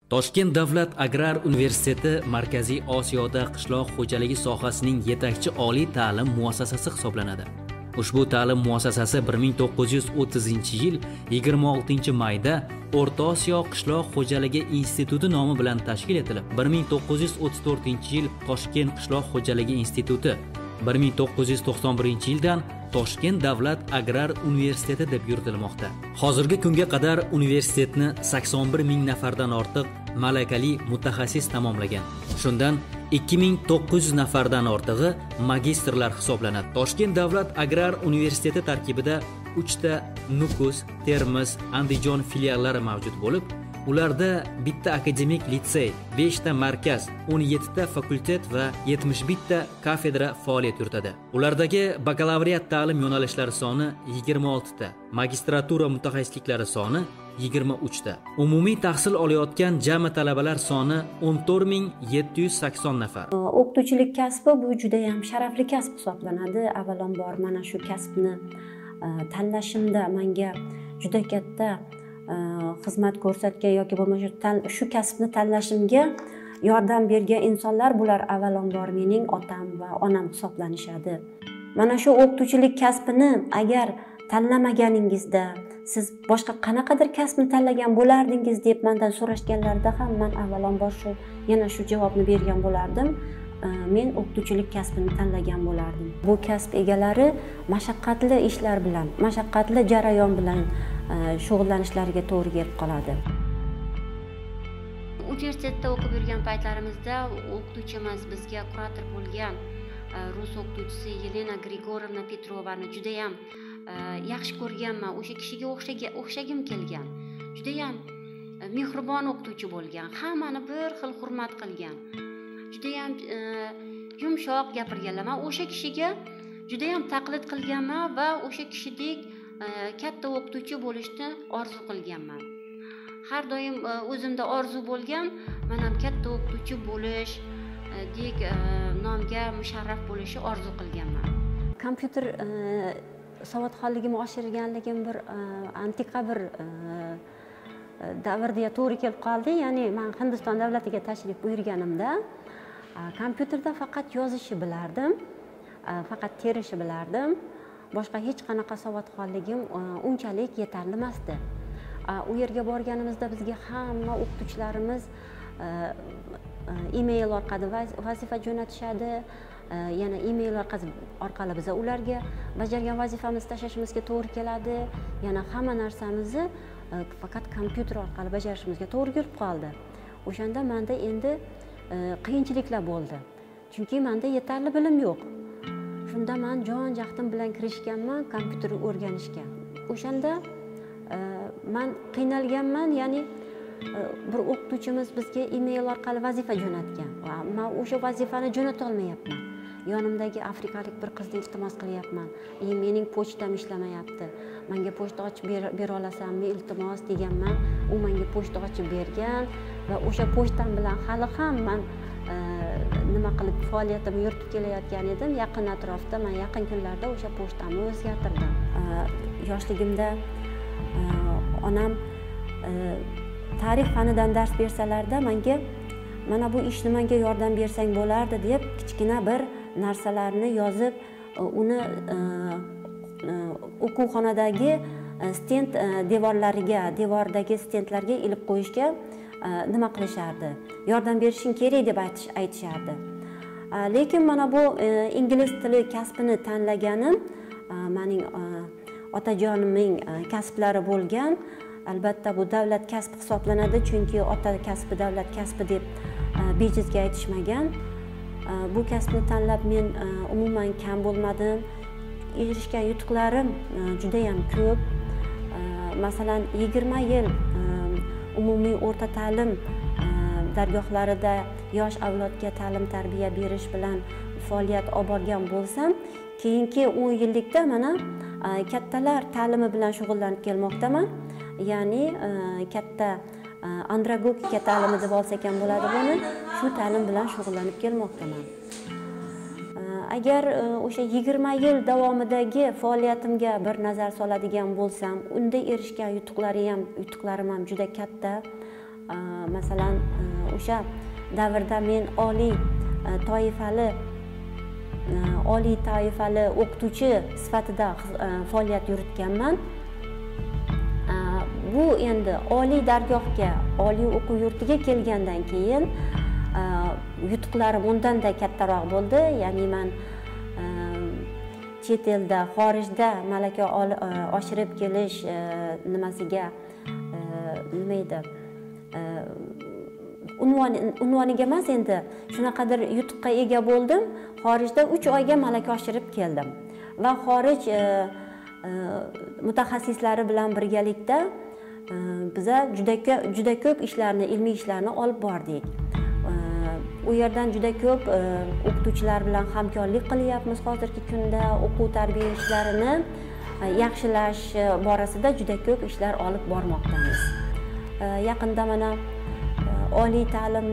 Toshkent davlat agrar universiteti Markaziy Osiyoda qishloq xo'jaligi sohasining yetakchi oliy ta'lim muassasasi hisoblanadi. Ushbu ta'lim muassasasi 1930-yil 26-mayda O'rta Osiyo qishloq xo'jaligi instituti nomi bilan tashkil etilib, 1934-yil Toshkent qishloq xo'jaligi instituti, 1991-yildan Toshkent davlat agrar universiteti deb yuritilmoqda. Hozirgi kunga qadar universitetni 81 ming nafardan ortiq malakali mutaxassis tamomlagan. Shundan 2900 nafardan ortig'i magistrlar hisoblanadi. Toshkent davlat agrar universiteti tarkibida 3 ta Nukus, Termiz, Andijon filiallari mavjud bo'lib, ularda bitta akademik litsey, 5 ta markaz, 17 ta fakultet va 71 ta kafedra faoliyat yuritadi. Ulardagi bakalavriat ta'lim yo'nalishlari soni 26 ta, magistratura mutaxassisliklari soni 23 ta. Umumiy tahsil olayotgan jami talabalar soni 14780 nafar. O'qituvchilik kasbi bu juda ham sharafli kasb hisoblanadi. Avvalambor mana shu kasbni tanlashimda menga juda katta xizmat ko'rsatgan yoki bo'lmasa shu kasbni tanlashimga yordam bergan insonlar bular avvalambor mening otam va onam hisoblanishadi. Mana shu o'qituvchilik kasbini agar tanlamaganingizda siz boshqa qanaqadir kasbni tanlagan bo'lardingiz deb mendan so'rashganlarida ham men avvalambor yana shu javobni bergan bo'lardim. Men o'qituvchilik kasbini tanlagan bo'lardim. Bu kasb egalari mashaqqatli ishlar bilan, mashaqqatli jarayon bilan shug'ullanishlariga to'g'ri kelib qoladi. Universitetda o'qib yurgan paytlarimizda o'qituvchimiz bizga kurator bo'lgan rus o'qituvchisi Yelena Grigorovna Petrovani juda ham yaxshi ko'rganman. O'sha kishiga o'xshagim kelgan. Juda ham mehribon o'qituvchi bo'lgan. Hammani bir xil hurmat qilgan. Juda ham yumshoq gapirganlar. Men o'sha kishiga juda ham taqlid qilganman va o'sha kishidek katta o'qituvchi bo'lishni orzu qilganman. Har doim o'zimda orzu bo'lgan, men ham katta o'qituvchi bo'lish dek nomga musharraf bo'lishni orzu qilganman. Kompyuter savodxonligimni oshirganligim bir antiqa bir davrga to'g'ri kelib qoldi. Ya'ni men Hindiston davlatiga tashrif buyurganimda kompyuterda faqat yozishni bilardim, faqat terishni bilardim. Boshqa hech qanaqa savodxonligim unchalik yetarli emasdi. U yerga borganimizda bizga hamma o'qituvchilarimiz email orqali vazifa jo'natishadi. Yana email orqali biz ularga bajargan vazifamizni tashlashimizga to'g'ri keladi. Yana hamma narsamizni faqat kompyuter orqali bajarishimizga to'g'ri kelib qoldi. O'shanda menda endi qiyinchiliklar bo'ldi. Chunki menda yetarli bilim yo'q. Shunda men jon-jahdim bilan kirishganman kompyuter o'rganishga. O'shanda men qiynalganman, ya'ni bir o'qituvchimiz bizga email orqali vazifa jo'natgan. Men o'sha vazifani jo'nata olmayapman. Yonimdagi afrikalik bir qizni iltimos qilyapman. Mening pochtam ishlamayapti. Menga pochta ochib bera olasanmi iltimos deganman. U menga pochta ochib bergan va o'sha pochtam bilan hali ham men nima qilib faoliyatimni yuritib kelayotgan edim. Yaqin atrofda men yaqin kunlarda o'sha pochtamni o'zgartirdim. Yoshligimda onam tarix fanidan dars bersalarda menga mana bu ishni menga yordam bersang bo'lardi deb kichkina bir narsalarni yozib uni o'quvxonadagi stend devordagi stendlarga ilib qo'yishga nima qilishardi? Yordam berishing kerak deb aytishardi. Lekin mana bu ingliz tili kasbini tanlaganim mening otajonimning kasblari bo'lgan. Albatta bu davlat kasbi hisoblanadi, chunki ota kasbi davlat kasbi deb bejizga aytishmagan. Bu kasbni tanlab men umuman kam bo'lmadim. Erishgan yutuqlarim juda ham ko'p. Masalan, 20 yil umumiy o'rta ta'lim dargohlarida yosh avlodga ta'lim tarbiya berish bilan faoliyat olib borgan bo'lsam, keyingi 10 yillikda mana kattalar ta'limi bilan shug'ullanib kelmoqdaman. Ya'ni katta andragogika ta'limi deb olsak ham bo'ladi buni. Shu ta'lim bilan shug'ullanib kelmoqdaman. Agar o'sha 20 yil davomidagi faoliyatimga bir nazar soladigan bo'lsam, unda erishgan yutuqlarim ham juda katta. masalan o'sha davrda men oliy toifali o'qituvchi sifatida faoliyat yuritganman. Bu endi oliy dargohga, oliy o'quv yurtiga kelgandan keyin yutuqlarim undanda kattaroq bo'ldi. Ya'ni men chet elda, xorijda malaka oshirib kelish nimasiga nima edi? Unvoniga emas, endi shunaqadir yutuqqa ega bo'ldim. Xorijda 3 oyga malaka oshirib keldim va xorij mutaxassislari bilan birgalikda biza juda ko'p ishlarni, ilmiy ishlarni olib bordik. U yerdan juda ko'p o'qituvchilar bilan hamkorlik qilyapmiz. Hozirgi kunda o'quv tarbiya ishlarini yaxshilash borasida juda ko'p ishlar olib bormoqdamiz. Yaqinda mana oliy ta'lim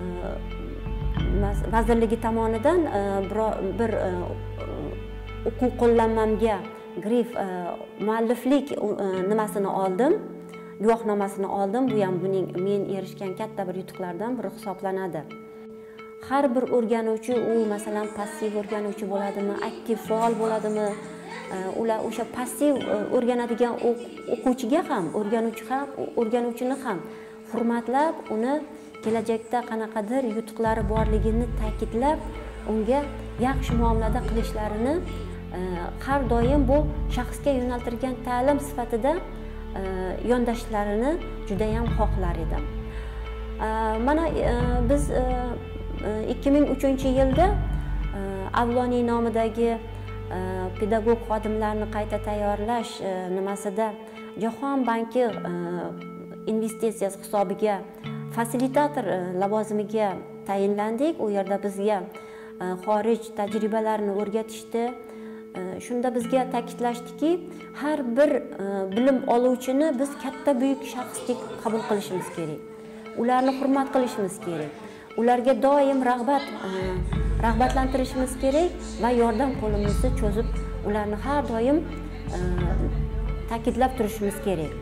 vazirligi tomonidan bir o'quv qo'llanmamga grif mualliflik nimasini oldim, guvohnomasini oldim. Bu ham men erishgan katta bir yutuqlardan biri hisoblanadi. Har bir o'rganuvchi, u masalan passiv o'rganuvchi bo'ladimi, aktiv faol bo'ladimi, ular o'sha passiv o'rganadigan o'quvchiga ham, o'rganuvchini ham hurmatlab, uni kelajakda qanaqadir yutuqlari borligini ta'kidlab, unga yaxshi muomalada qilishlarini har doim bu shaxsga yo'naltirilgan ta'lim sifatida yondashishlarini juda ham xohlar edim. Mana biz 2003-yilda Avloniy nomidagi pedagog xodimlarni qayta tayyorlash nimasida Jahon banki investitsiyasi hisobiga fasilitator lavozimiga tayinlandik. U yerda bizga xorij tajribalarini o'rgatishdi. Shunda bizga ta'kidlashdiki, har bir bilim oluvchini biz katta buyuk shaxsdek qabul qilishimiz kerak. Ularni hurmat qilishimiz kerak. Ularga doim rag'batlantirishimiz kerak va yordam qo'limizni cho'zib, ularni har doim ta'kidlab turishimiz kerak.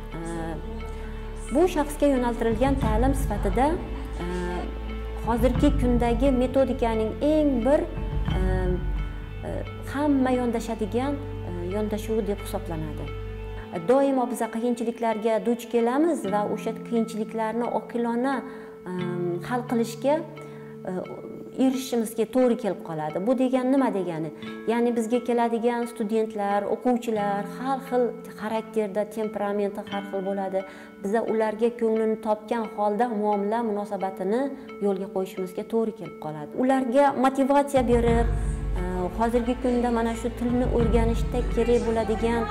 Bu shaxsga yo'naltirilgan ta'lim sifatida hozirgi kundagi metodikaning eng bir hamma yondashadigan yondashuvi deb hisoblanadi. Doimo biz qiyinchiliklarga duch kelamiz va o'sha qiyinchiliklarni oqilona hal qilishga erishishimizga to'g'ri kelib qoladi. Bu degan nima degani? Ya'ni bizga keladigan studentlar, o'quvchilar har xil xarakterda, temperamenti har xil bo'ladi. Biz ularga ko'nglini topgan holda muomala munosabatini yo'lga qo'yishimizga to'g'ri kelib qoladi. Ularga motivatsiya berib, hozirgi kunda mana shu tilni o'rganishda kerak bo'ladigan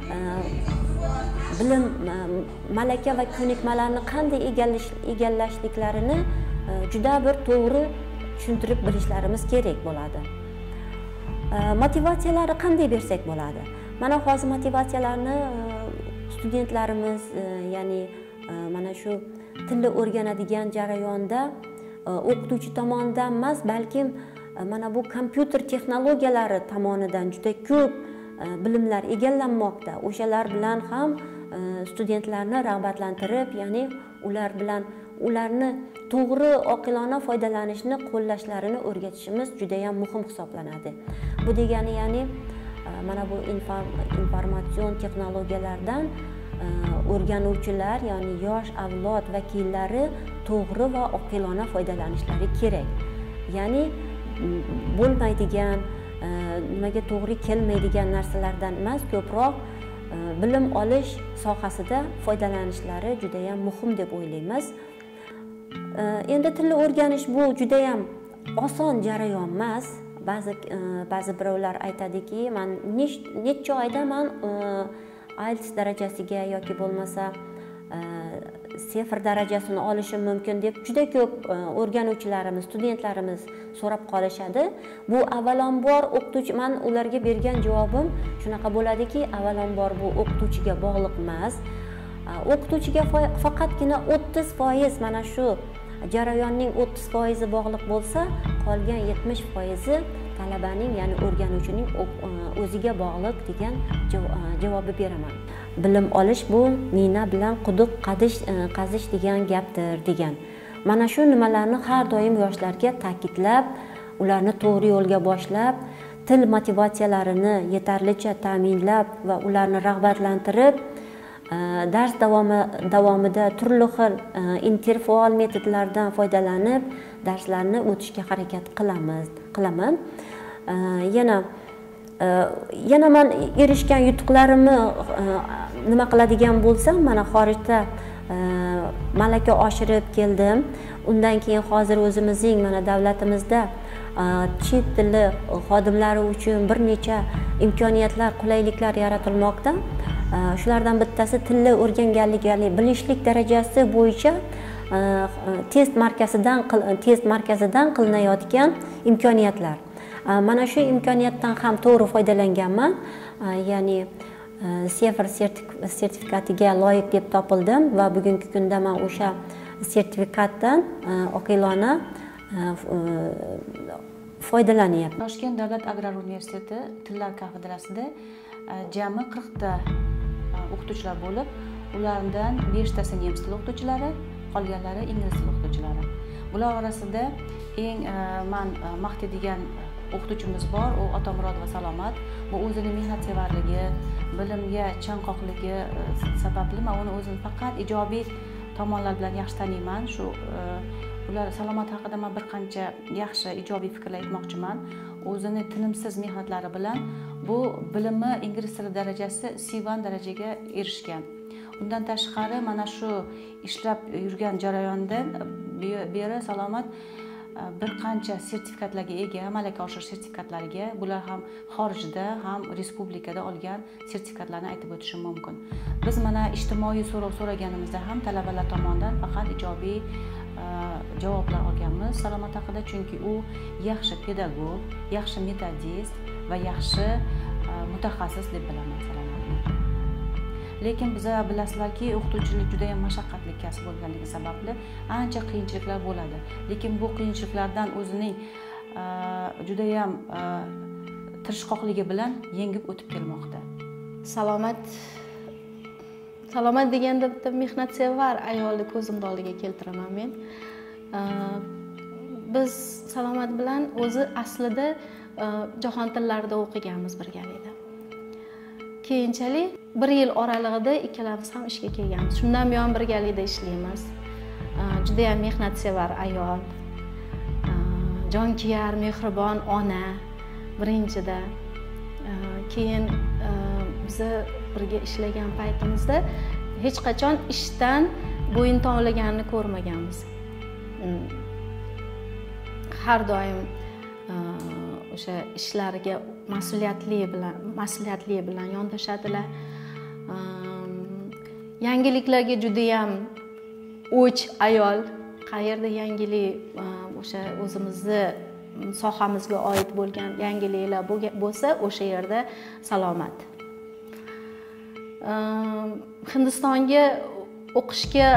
bilim, malaka va ko'nikmalarni qanday egallashliklarini juda bir to'g'ri tushuntirib bilishlarimiz kerak bo'ladi. Motivatsiyalari qanday bersak bo'ladi? Mana hozir motivatsiyalarni studentlarimiz, ya'ni mana shu tilni o'rganadigan jarayonda o'qituvchi tomonidan emas, balkim mana bu kompyuter texnologiyalari tomonidan juda ko'p bilimlar egallanmoqda. O'shalar bilan ham studentlarni rag'batlantirib, ya'ni ular bilan ularni to'g'ri oqilona foydalanishni qo'llashlarini o'rgatishimiz juda ham muhim hisoblanadi. Bu degani, ya'ni mana bu informatsion texnologiyalardan o'rganuvchilar, ya'ni yosh avlod vakillari to'g'ri va oqilona foydalanishlari kerak. Ya'ni bo'lmaydigan, nimaga to'g'ri kelmaydigan narsalardan emas, ko'proq bilim olish sohasida foydalanishlari juda ham muhim deb o'ylaymiz. Endi tilni o'rganish bu juda ham oson jarayon emas. Ba'zi birovlar aytadiki, men necha oyda men IELTS darajasiga yoki bo'lmasa sifir darajasini olishim mumkin deb juda ko'p o'rganuvchilarimiz, studentlarimiz so'rab qolishadi. Bu avvalambor o'qituvchi, men ularga bergan javobim shunaqa bo'ladiki, avvalambor bu o'qituvchiga bog'liq emas. O'qituvchiga faqatgina 30% mana shu jarayonning 30% bog'liq bo'lsa, qolgan 70% talabaning, ya'ni o'rganuvchining o'ziga bog'liq degan javobni beraman. bilim olish bu nina bilan quduq qazish degan gapdir degan. Mana shu nimalarni har doim yoshlarga ta'kidlab, ularni to'g'ri yo'lga boshlab, til motivatsiyalarini yetarlicha ta'minlab va ularni rag'batlantirib, dars davomida turli xil interfaol metodlardan foydalanib darslarni o'tishga harakat qilaman. Yana men erishgan yutuqlarimni nima qiladigan bo'lsam, mana xorijda malaka oshirib keldim. Undan keyin hozir o'zimizning mana davlatimizda chet tili xodimlari uchun bir necha imkoniyatlar, qulayliklar yaratilmoqda. Shulardan bittasi tilni o'rganganlik, bilishlik darajasi bo'yicha test markazidan qilinayotgan imkoniyatlar. Mana shu imkoniyatdan ham to'g'ri foydalanganman. Ya'ni Sefer sertifikatiga loyiq deb topildim va bugungi kunda men o'sha sertifikatdan oqilona foydalanyapman. Toshkent davlat agrar universiteti tillar kafedrasida jami 40 ta o'qituvchilar bo'lib, ulardan 5 tasi nemis tili o'qituvchilari, qolganlari ingliz tili o'qituvchilari. Bular orasida eng men maqtaydigan o'qituvchimiz bor, u Otamurodova Salomat. Bu o'zining mehnatsevarligi, bilimga chanqoqligi sababli men uni o'zini faqat ijobiy tomonlar bilan yaxshi taniyman. Shu ular Salomat haqida men bir qancha yaxshi ijobiy fikrlar aytmoqchiman. O'zini tinimsiz mehnatlari bilan bu bilimi ingliz tili darajasi C1 darajaga erishgan. Undan tashqari mana shu ishlab yurgan jarayondan beri Salomat bir qancha sertifikatlarga ega, malaka oshirish sertifikatlariga, bular ham xorijda, ham respublikada olgan sertifikatlarni aytib o'tishim mumkin. Biz mana ijtimoiy so'rov so'raganimizda ham talabalar tomonidan faqat ijobiy javoblar olganmiz Salomat haqida, chunki u yaxshi pedagog, yaxshi metodist va yaxshi mutaxassis deb bilaman Salomatni. Lekin biz bilasizlarki, o'qituvchilik juda ham mashaqqatli kasb bo'lganligi sababli ancha qiyinchiliklar bo'ladi. Lekin bu qiyinchiliklardan o'zining juda ham tirishqoqligi bilan yengib o'tib kelmoqda. Salomat deganda bitta mehnatsevar ayolni ko'zimni oldiga keltiraman men. Biz Salomat bilan o'zi aslida jahon tillarida o'qiganmiz birgalikda. Keyinchalik 1 yil oralig'ida ikkalamiz ham ishga kelganmiz. Shundan buyon birgalikda ishlaymiz. Juda ham mehnatsevar ayol, jonkuyar, mehribon ona birinchida. Keyin biz birga ishlagan paytimizda hech qachon ishdan bo'yin tovlaganini ko'rmaganmiz. Har doim o'sha ishlariga mas'uliyatli bilan yondashadilar. Yangiliklarga juda ham o'ch ayol. Qayerda yangilik o'sha o'zimizni sohamizga oid bo'lgan yangiliklar bo'lsa, o'sha yerda Salomat. Hindistonga o'qishga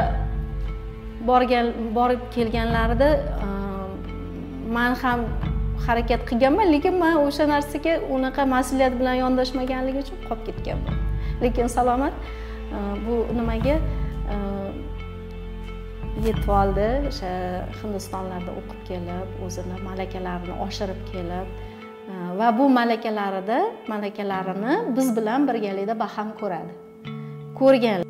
borib kelganlarida men ham harakat qilganman, lekin men o'sha narsaga unaqa mas'uliyat bilan yondashmaganligi uchun qolib ketganman. Lekin Salomat bu nimaga yetib oldi. O'sha Hindistonlarda o'qib kelib, o'zini malakalarini oshirib kelib va bu malakalarini biz bilan birgalikda baham ko'rgan.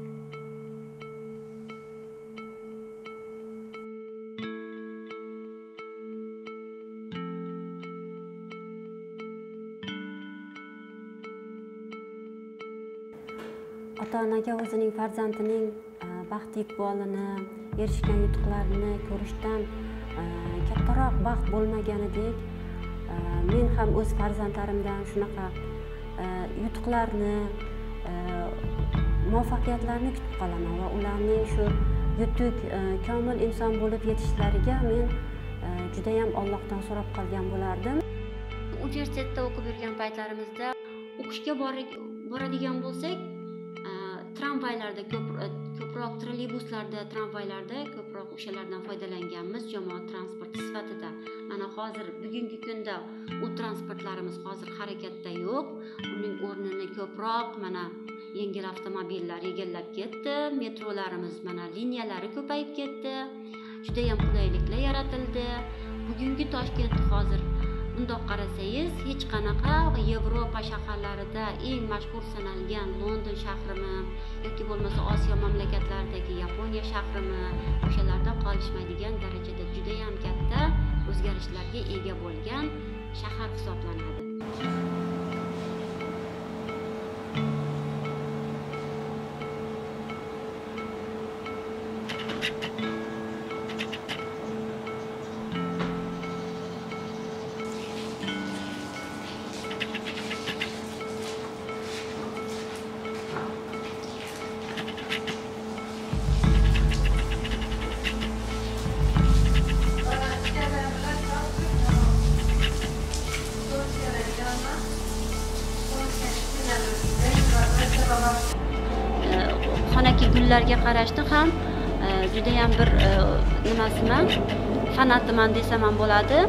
Ota-onaga o'zining farzandining baxt iqbolini, erishgan yutuqlarini ko'rishdan kattaroq baxt bo'lmaganidek, men ham o'z farzandlarimdan shunaqa yutuqlarni, muvaffaqiyatlarni kutib qolaman va ularning shu yutuq, komil inson bo'lib yetishlariga men juda ham Allohdan so'rab qolgan bo'lardim. Universitetda o'qib yurgan paytlarimizda o'qishga boradigan bo'lsak, tramvaylarda ko'proq trolleybuslarda, tramvaylarda ko'proq o'shalardan foydalanganmiz jamoat transporti sifatida. Mana hozir bugungi kunda u transportlarimiz hozir harakatda yo'q. Uning o'rnini ko'proq mana yengil avtomobillar egallab ketdi, metrolarimiz mana liniyalari ko'payib ketdi, juda ham qulayliklar yaratildi. Bugungi Toshkent hozir bundoq qarasangiz, hech qanaqa Yevropa shaharlarida eng mashhur sanalgan London shahrimi yoki bo'lmasa Osiyo mamlakatlaridagi Yaponiya shahrimi o'shalardan qolishmaydigan darajada juda ham katta o'zgarishlarga ega bo'lgan shahar hisoblanadi. Xonaki gullarga qarashni ham juda ham bir nimasiman, fanatiman desam ham bo'ladi.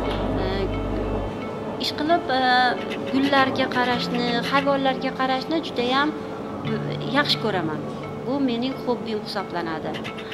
Ishqilib gullarga qarashni, hayvonlarga qarashni juda ham yaxshi ko'raman. Bu mening hobbim hisoblanadi.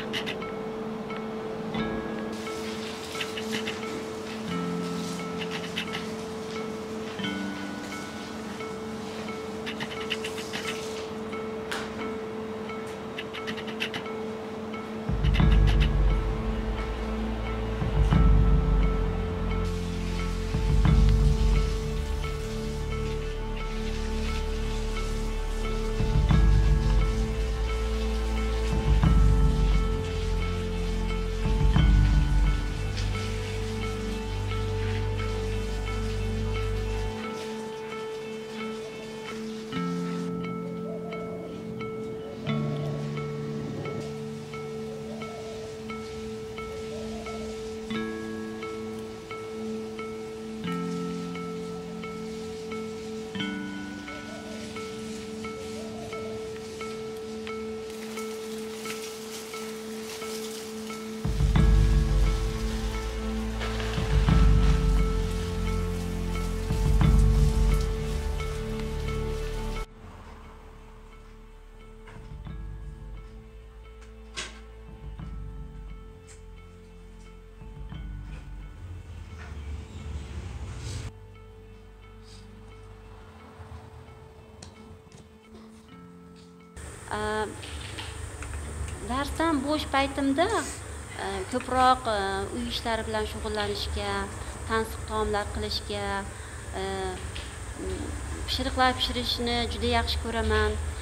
Darsdan bo'sh paytimda ko'proq uy ishlari bilan shug'ullanishga, tansiq taomlar qilishga, pishiriqlar pishirishni juda yaxshi ko'raman.